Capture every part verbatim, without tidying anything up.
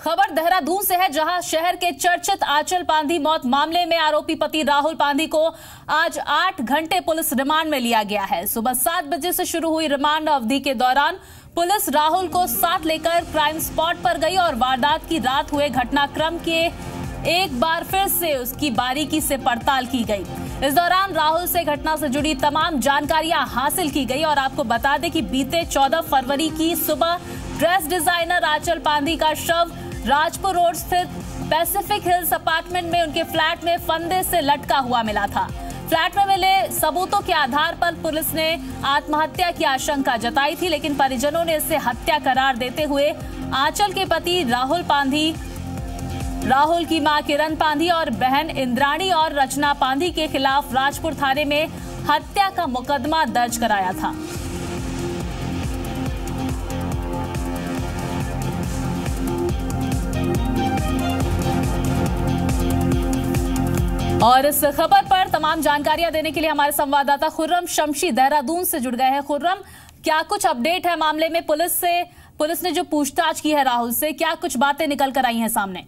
खबर देहरादून से है, जहां शहर के चर्चित आंचल पांधी मौत मामले में आरोपी पति राहुल पांधी को आज आठ घंटे पुलिस रिमांड में लिया गया है। सुबह सात बजे से शुरू हुई रिमांड अवधि के दौरान पुलिस राहुल को साथ लेकर क्राइम स्पॉट पर गई और वारदात की रात हुए घटनाक्रम के एक बार फिर से उसकी बारीकी से पड़ताल की गई। इस दौरान राहुल से घटना से जुड़ी तमाम जानकारियां हासिल की गई और आपको बता दें कि बीते चौदह फरवरी की सुबह ड्रेस डिजाइनर आंचल पांधी का शव राजपुर रोड स्थित पैसिफिक हिल्स अपार्टमेंट में उनके फ्लैट में फंदे से लटका हुआ मिला था। फ्लैट में मिले सबूतों के आधार पर पुलिस ने आत्महत्या की आशंका जताई थी, लेकिन परिजनों ने इसे हत्या करार देते हुए आंचल के पति राहुल पांधी, राहुल की मां किरण पांधी और बहन इंद्राणी और रचना पांधी के खिलाफ राजपुर थाने में हत्या का मुकदमा दर्ज कराया था। और इस खबर पर तमाम जानकारियां देने के लिए हमारे संवाददाता खुर्रम शमशी देहरादून से जुड़ गए हैं। खुर्रम, क्या कुछ अपडेट है मामले में? पुलिस से पुलिस ने जो पूछताछ की है राहुल से, क्या कुछ बातें निकल कर आई हैं सामने?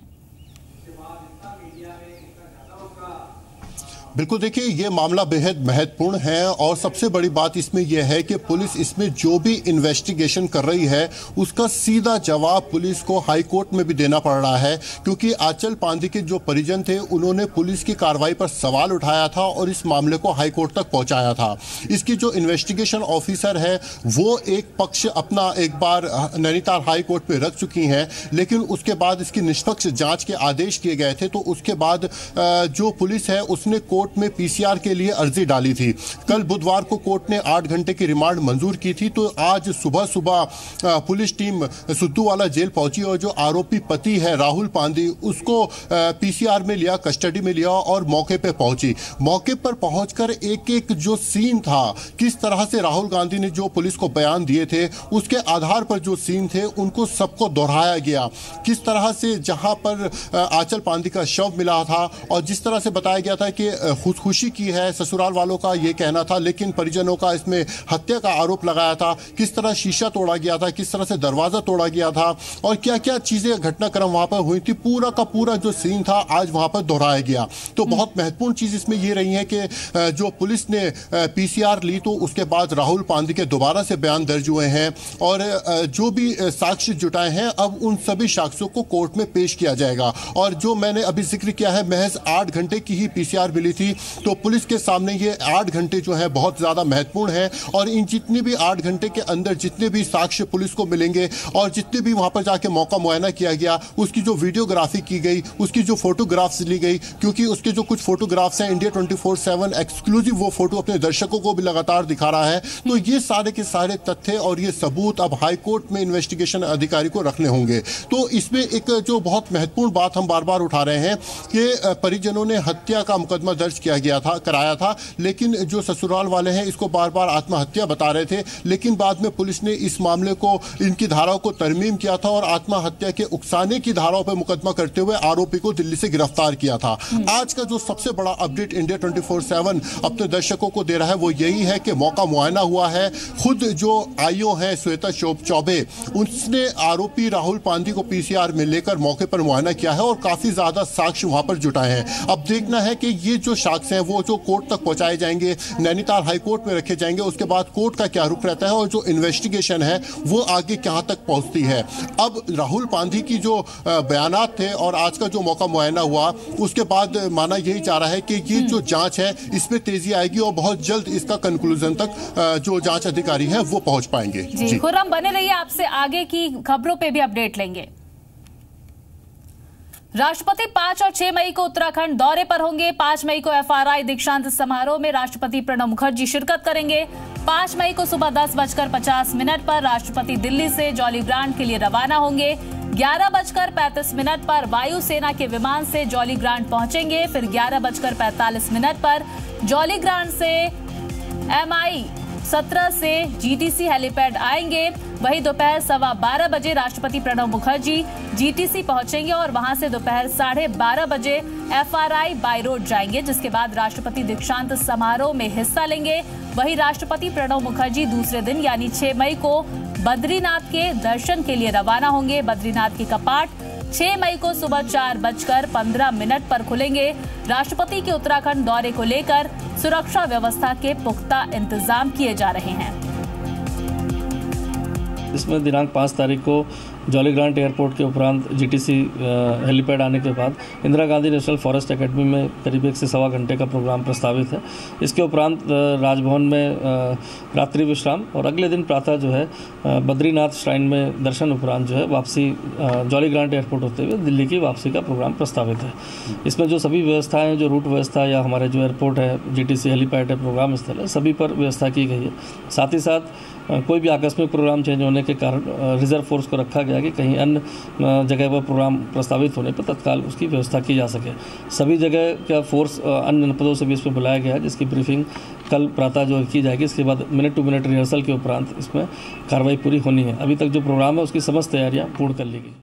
बिल्कुल, देखिए ये मामला बेहद महत्वपूर्ण है और सबसे बड़ी बात इसमें यह है कि पुलिस इसमें जो भी इन्वेस्टिगेशन कर रही है उसका सीधा जवाब पुलिस को हाई कोर्ट में भी देना पड़ रहा है, क्योंकि आंचल पांधी के जो परिजन थे उन्होंने पुलिस की कार्रवाई पर सवाल उठाया था और इस मामले को हाई कोर्ट तक पहुंचाया था। इसकी जो इन्वेस्टिगेशन ऑफिसर है वो एक पक्ष अपना एक बार नैनीताल हाई कोर्ट में रख चुकी हैं, लेकिन उसके बाद इसकी निष्पक्ष जाँच के आदेश किए गए थे। तो उसके बाद जो पुलिस है उसने कोर्ट में पीसीआर के लिए अर्जी डाली थी। कल बुधवार को कोर्ट ने आठ घंटे की रिमांड मंजूर की थी। तो आज सुबह सुबह पुलिस टीम सुद्दूवाला जेल पहुंची और जो आरोपी पति है राहुल पांधी उसको पीसीआर में लिया, कस्टडी में लिया और मौके पे पहुंची। मौके पर पहुंचकर एक एक जो सीन था, किस तरह से राहुल गांधी ने जो पुलिस को बयान दिए थे उसके आधार पर जो सीन थे उनको सबको दोहराया गया। किस तरह से जहां पर आंचल पांधी का शव मिला था और जिस तरह से बताया गया था कि खुदकुशी की है, ससुराल वालों का ये कहना था, लेकिन परिजनों का इसमें हत्या का आरोप लगाया था। किस तरह शीशा तोड़ा गया था, किस तरह से दरवाजा तोड़ा गया था और क्या क्या चीजें घटनाक्रम वहां पर हुई थी, पूरा का पूरा जो सीन था आज वहां पर दोहराया गया। तो बहुत महत्वपूर्ण चीज इसमें यह रही है कि जो पुलिस ने पीसीआर ली तो उसके बाद राहुल पांधी के दोबारा से बयान दर्ज हुए हैं और जो भी साक्ष्य जुटाए हैं अब उन सभी साक्ष्यों को कोर्ट में पेश किया जाएगा। और जो मैंने अभी जिक्र किया है, महज आठ घंटे की ही पीसीआर मिली थी, तो पुलिस के सामने ये आठ घंटे जो है बहुत ज्यादा महत्वपूर्ण है। और इन जितने भी आठ घंटे के अंदर जितने भी साक्ष्य पुलिस को मिलेंगे और जितने भी वहां पर जाके मौका मुआयना किया गया, उसकी जो वीडियोग्राफी की गई, उसकी जो फोटोग्राफ्स ली गई, क्योंकि उसके जो कुछ फोटोग्राफ्स हैं India twenty four seven exclusive वो फोटो अपने दर्शकों को भी लगातार दिखा रहा है। तो ये सारे के सारे तथ्य और ये सबूत अब हाई कोर्ट में इन्वेस्टिगेशन अधिकारी को रखने होंगे। तो इसमें एक जो बहुत महत्वपूर्ण बात हम बार बार उठा रहे हैं कि परिजनों ने हत्या का मुकदमा दर्ज किया गया था, कराया था, लेकिन जो ससुराल वाले हैं इसको बार बार आत्महत्या बता रहे थे। लेकिन बाद में पुलिस ने इस मामले को, इनकी धाराओं को तरमीम किया था और आत्महत्या के उकसाने की धाराओं पर मुकदमा करते हुए आरोपी को दिल्ली से गिरफ्तार किया था। आज का जो सबसे बड़ा update India twenty four seven अपने दर्शकों को दे रहा है वो यही है कि मौका मुआयना हुआ है। खुद जो आईओ है श्वेता चौबे, उसने आरोपी राहुल पांधी को पीसीआर में लेकर मौके पर मुआयना किया है और काफी ज्यादा साक्ष्य वहां पर जुटाए हैं। अब देखना है कि ये जो साक्ष्य हैं वो जो कोर्ट तक पहुंचाए जाएंगे, नैनीताल हाई कोर्ट में रखे जाएंगे, उसके बाद कोर्ट का क्या रुख रहता है और जो इन्वेस्टिगेशन है वो आगे कहां तक पहुंचती है। अब राहुल पांधी की जो बयानात थे और आज का जो मौका मुआयना हुआ उसके बाद माना यही जा रहा है कि ये जो जांच है इसमें तेजी आएगी और बहुत जल्द इसका कंक्लूजन तक जो जांच अधिकारी है वो पहुंच पाएंगे। जी खुर्रम, बने रहिए, आपसे आगे की खबरों पे भी अपडेट लेंगे। राष्ट्रपति पांच और छह मई को उत्तराखंड दौरे पर होंगे। पांच मई को एफआरआई दीक्षांत समारोह में राष्ट्रपति प्रणब मुखर्जी शिरकत करेंगे। पांच मई को सुबह दस बजकर पचास मिनट पर राष्ट्रपति दिल्ली से जॉली ग्रांट के लिए रवाना होंगे। ग्यारह बजकर पैंतीस मिनट पर वायुसेना के विमान से जॉली ग्रांट पहुंचेंगे। फिर ग्यारह बजकर पैंतालीस मिनट पर जॉली ग्रांट से एम आई सत्रह से जीटीसी हेलीपैड आएंगे। वहीं दोपहर सवा बारह बजे राष्ट्रपति प्रणब मुखर्जी जीटीसी पहुंचेंगे और वहां से दोपहर साढ़े बारह बजे एफआरआई बाई रोड जाएंगे, जिसके बाद राष्ट्रपति दीक्षांत समारोह में हिस्सा लेंगे। वहीं राष्ट्रपति प्रणब मुखर्जी दूसरे दिन यानी छह मई को बद्रीनाथ के दर्शन के लिए रवाना होंगे। बद्रीनाथ के कपाट छह मई को सुबह चार बजकर पंद्रह मिनट पर खुलेंगे। राष्ट्रपति के उत्तराखंड दौरे को लेकर सुरक्षा व्यवस्था के पुख्ता इंतजाम किए जा रहे हैं। इसमें दिनांक पाँच तारीख को जॉलीग्रांट एयरपोर्ट के उपरांत जीटीसी हेलीपैड आने के बाद Indira Gandhi National Forest Academy में करीब एक से सवा घंटे का प्रोग्राम प्रस्तावित है। इसके उपरांत राजभवन में रात्रि विश्राम और अगले दिन प्रातः जो है बद्रीनाथ श्राइन में दर्शन उपरांत जो है वापसी जॉलीग्रांट एयरपोर्ट होते हुए दिल्ली की वापसी का प्रोग्राम प्रस्तावित है। इसमें जो सभी व्यवस्थाएँ, जो रूट व्यवस्था या हमारे जो एयरपोर्ट है, जीटीसी हेलीपैड है, प्रोग्राम स्थल है, सभी पर व्यवस्था की गई है। साथ ही साथ कोई भी आकस्मिक प्रोग्राम चेंज होने के कारण रिजर्व फोर्स को रखा गया कि कहीं अन्य जगह पर प्रोग्राम प्रस्तावित होने पर तत्काल उसकी व्यवस्था की जा सके। सभी जगह का फोर्स अन्य पदों से भी इसमें बुलाया गया है, जिसकी ब्रीफिंग कल प्रातः जो की जाएगी। इसके बाद मिनट टू मिनट रिहर्सल के उपरांत इसमें कार्रवाई पूरी होनी है। अभी तक जो प्रोग्राम है उसकी समस्त तैयारियाँ पूर्ण कर ली गई।